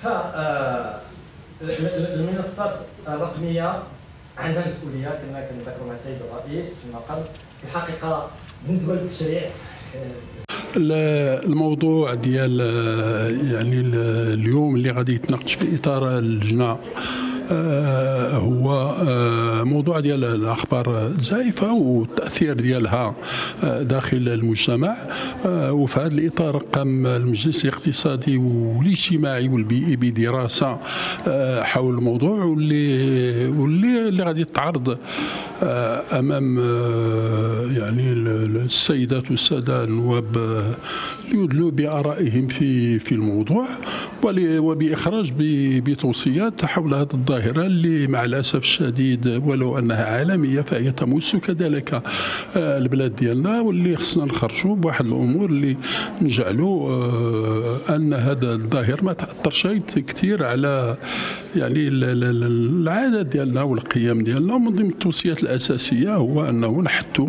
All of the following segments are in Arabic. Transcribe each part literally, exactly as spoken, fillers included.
فالمنصات الرقميه عندها مسؤوليه كما كنذكروا مع السيد الرئيس فيما قبل. الحقيقه بالنسبه للتشريع الموضوع ديال يعني اليوم اللي غادي يتناقش في اطار اللجنه هو موضوع ديال الاخبار الزائفه والتاثير ديالها داخل المجتمع. وفي هذا الاطار قام المجلس الاقتصادي والاجتماعي والبيئي بدراسه حول الموضوع واللي واللي اللي غادي تعرض امام يعني السيدات والساده النواب ليدلوا بارائهم في في الموضوع وباخراج بتوصيات حول هذه الظاهره اللي مع الاسف الشديد ولو انها عالميه فهي تمس كذلك البلاد ديالنا، واللي خصنا نخرجوا بواحد الامور اللي نجعلوا ان هذا الظاهر ما تاثرش كثير على يعني العادات ديالنا والقيم ديالنا. ومن ضمن التوصيات الاساسيه هو انه نحثوا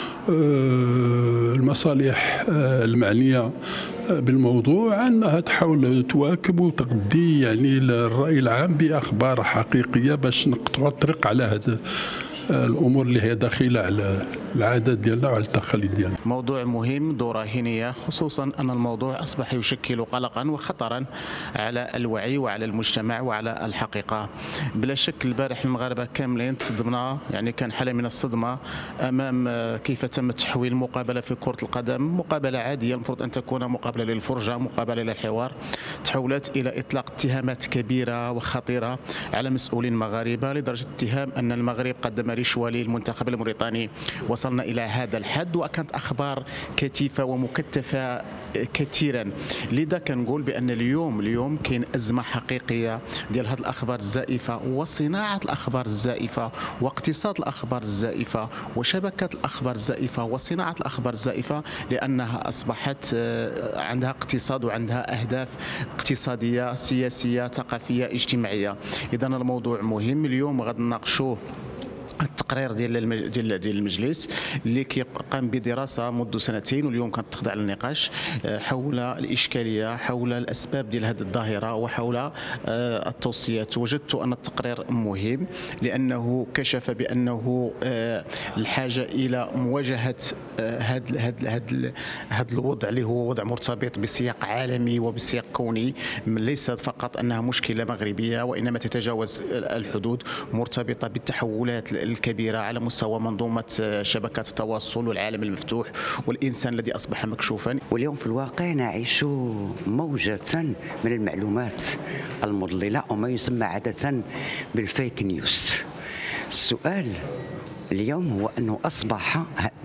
المصالح المعنيه بالموضوع انها تحاول تواكب وتغذي يعني الراي العام باخبار حقيقيه باش نقطعوا الطريق على هذا الامور اللي هي داخله على العادات ديالنا وعلى التقاليد ديالنا. موضوع مهم ذو راهنيه، خصوصا ان الموضوع اصبح يشكل قلقا وخطرا على الوعي وعلى المجتمع وعلى الحقيقه. بلا شك البارح المغاربه كاملين تصدمنا، يعني كان حاله من الصدمه امام كيف تم تحويل المقابله في كره القدم، مقابله عاديه المفروض ان تكون مقابله للفرجه، مقابله للحوار، تحولت الى اطلاق اتهامات كبيره وخطيره على مسؤولين مغاربه، لدرجه اتهام ان المغرب قدم رشوه للمنتخب الموريتاني. وصلنا الى هذا الحد وكانت اخبار كثيفه ومكثفه كثيرا. لذا كنقول بان اليوم اليوم كاين ازمه حقيقيه ديال هذه الاخبار الزائفه وصناعه الاخبار الزائفه واقتصاد الاخبار الزائفه وشبكات الاخبار الزائفه وصناعه الاخبار الزائفه، لانها اصبحت عندها اقتصاد وعندها اهداف اقتصاديه سياسيه ثقافيه اجتماعيه. اذا الموضوع مهم. اليوم غادي نناقشوه التقرير ديال ديال ديال المجلس اللي قام بدراسه منذ سنتين، واليوم كانت تخضع للنقاش حول الاشكاليه حول الاسباب ديال هذه الظاهره وحول التوصيات. وجدت ان التقرير مهم لانه كشف بانه الحاجه الى مواجهه هذا هذا هذا الوضع اللي هو وضع مرتبط بسياق عالمي وبسياق كوني، ليس فقط انها مشكله مغربيه وانما تتجاوز الحدود، مرتبطه بالتحولات الكبيرة على مستوى منظومة شبكات التواصل والعالم المفتوح والإنسان الذي أصبح مكشوفا. واليوم في الواقع نعيش موجة من المعلومات المضللة وما يسمى عادة بالفيك نيوز. السؤال اليوم هو أنه أصبح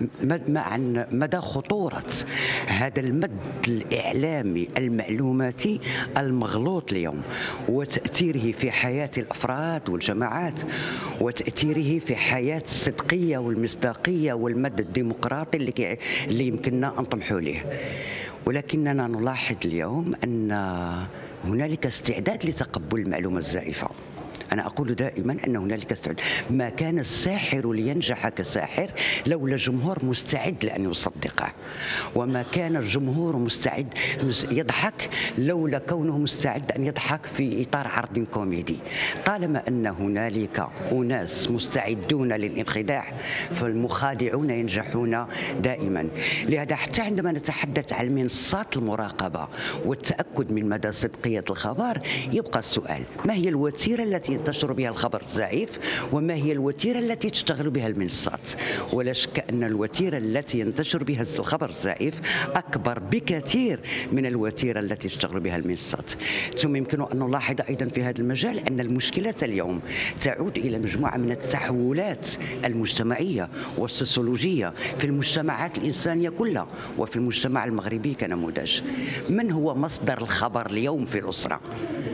عن مدى خطورة هذا المد الإعلامي المعلوماتي المغلوط اليوم وتأثيره في حياة الأفراد والجماعات وتأثيره في حياة الصدقية والمصداقية والمد الديمقراطي اللي, اللي يمكننا أن نطمحوا له. ولكننا نلاحظ اليوم أن هنالك استعداد لتقبل المعلومة الزائفة. أنا أقول دائما أن هنالك استعداد. ما كان الساحر لينجح كساحر لولا جمهور مستعد لأن يصدقه، وما كان الجمهور مستعد يضحك لولا كونه مستعد أن يضحك في إطار عرض كوميدي. طالما أن هنالك أناس مستعدون للانخداع فالمخادعون ينجحون دائما. لهذا حتى عندما نتحدث عن منصات المراقبة والتأكد من مدى صدقية الخبر يبقى السؤال: ما هي الوتيرة التي ينتشر بها الخبر الزائف وما هي الوتيرة التي تشتغل بها المنصات؟ ولا شك أن الوتيرة التي ينتشر بها الخبر الزائف أكبر بكثير من الوتيرة التي تشتغل بها المنصات. ثم يمكن أن نلاحظ أيضا في هذا المجال أن المشكلة اليوم تعود إلى مجموعة من التحولات المجتمعية والسوسيولوجية في المجتمعات الإنسانية كلها وفي المجتمع المغربي كنموذج. من هو مصدر الخبر اليوم في الأسرة؟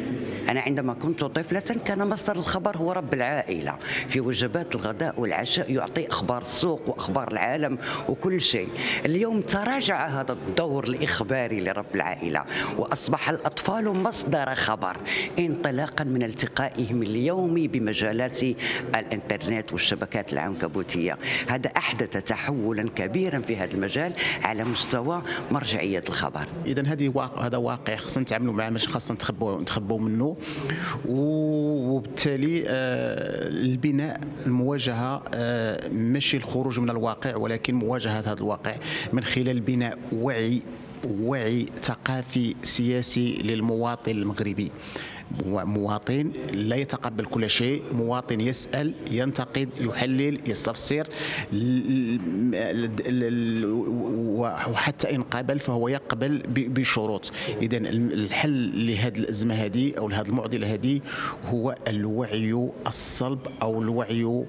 أنا عندما كنت طفلة كان مصدر الخبر هو رب العائلة، في وجبات الغداء والعشاء يعطي أخبار السوق وأخبار العالم وكل شيء. اليوم تراجع هذا الدور الإخباري لرب العائلة، وأصبح الأطفال مصدر خبر انطلاقا من التقائهم اليومي بمجالات الإنترنت والشبكات العنكبوتية. هذا أحدث تحولا كبيرا في هذا المجال على مستوى مرجعية الخبر. إذا هذه واقع، هذا واقع خصنا نتعاملوا معه، ماشي خاصنا نتخبوا نتخبوا منه. وبالتالي البناء المواجهة ماشي الخروج من الواقع، ولكن مواجهة هذا الواقع من خلال بناء وعي وعي ثقافي سياسي للمواطن المغربي. مواطن لا يتقبل كل شيء، مواطن يسأل، ينتقد، يحلل، يستفسر، وحتى إن قابل فهو يقبل بشروط. إذا الحل لهذه الأزمة هذه أو لهذه المعضلة هذه هو الوعي الصلب أو الوعي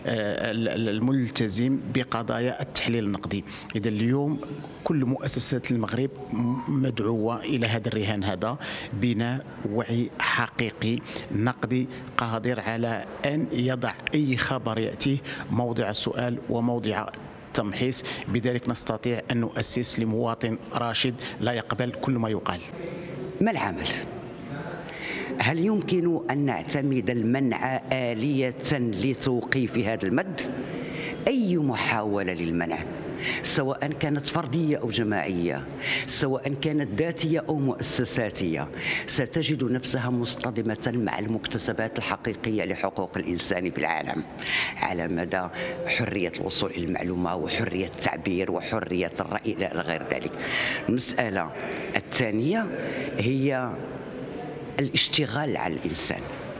الملتزم بقضايا التحليل النقدي. إذا اليوم كل مؤسسات المغرب مدعوة إلى هذا الرهان، هذا بناء وعي حقيقي نقدي قادر على أن يضع أي خبر يأتيه موضع السؤال وموضع التمحيص. بذلك نستطيع أن نؤسس لمواطن راشد لا يقبل كل ما يقال. ما العمل؟ هل يمكن أن نعتمد المنع آلية لتوقيف هذا المد؟ أي محاولة للمنع سواء كانت فردية أو جماعية، سواء كانت ذاتية أو مؤسساتية، ستجد نفسها مصطدمة مع المكتسبات الحقيقية لحقوق الإنسان في العالم على مدى حرية الوصول إلى المعلومة وحرية التعبير وحرية الرأي إلى غير ذلك. المسألة الثانية هي الاشتغال على الإنسان.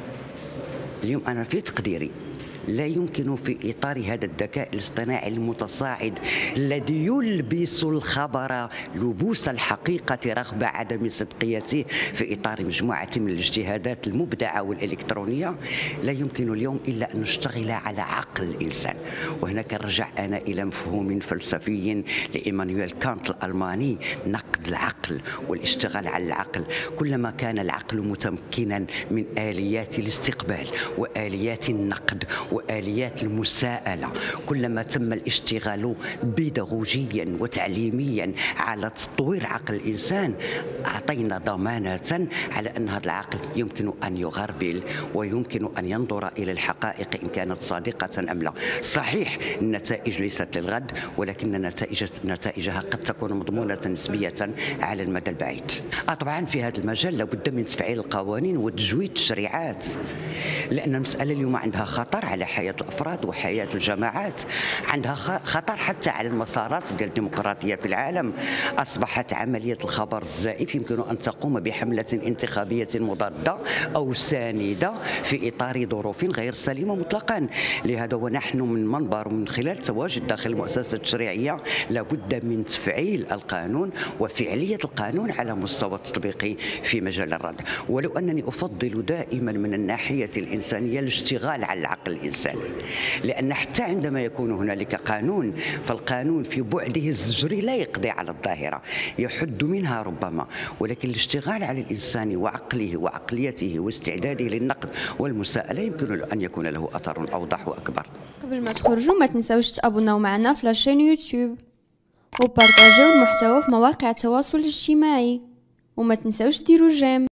اليوم أنا في تقديري لا يمكن في إطار هذا الذكاء الاصطناعي المتصاعد الذي يلبس الخبر لبوس الحقيقة رغم عدم صدقيته في إطار مجموعة من الاجتهادات المبدعة والإلكترونية، لا يمكن اليوم إلا أن نشتغل على عقل الإنسان. وهنا كنرجع أنا إلى مفهوم فلسفي لإيمانويل كانت الألماني، نقد العقل والاشتغال على العقل. كلما كان العقل متمكنا من آليات الاستقبال وآليات النقد وآليات المساءلة، كلما تم الاشتغال بيداغوجيا وتعليميا على تطوير عقل الإنسان، أعطينا ضمانة على أن هذا العقل يمكن أن يغربل ويمكن أن ينظر إلى الحقائق إن كانت صادقة أم لا. صحيح النتائج ليست للغد، ولكن نتائج نتائجها قد تكون مضمونة نسبية على المدى البعيد. طبعا في هذا المجال لابد من تفعيل القوانين وتجويد التشريعات، لأن المسألة اليوم عندها خطر على حياة الأفراد وحياة الجماعات، عندها خطر حتى على المسارات ديال الديمقراطية في العالم. أصبحت عملية الخبر الزائف يمكن أن تقوم بحملة انتخابية مضادة أو ساندة في إطار ظروف غير سليمة مطلقا. لهذا ونحن من منبر ومن خلال تواجد داخل المؤسسة التشريعية لابد من تفعيل القانون وفعلية القانون على مستوى التطبيقي في مجال الردع. ولو أنني أفضل دائما من الناحية الإنسانية الاشتغال على العقل الإنساني، لأن حتى عندما يكون هنالك قانون فالقانون في بعده الزجري لا يقضي على الظاهرة، يحد منها ربما، ولكن الاشتغال على الإنسان وعقله وعقليته واستعداده للنقد والمساءلة يمكن له أن يكون له أثر أوضح وأكبر. قبل ما تخرجوا ما تنساوش تابوناو معنا في لاشين يوتيوب وبارطاجيو المحتوى في مواقع التواصل الاجتماعي، وما تنساوش ديروا جيم.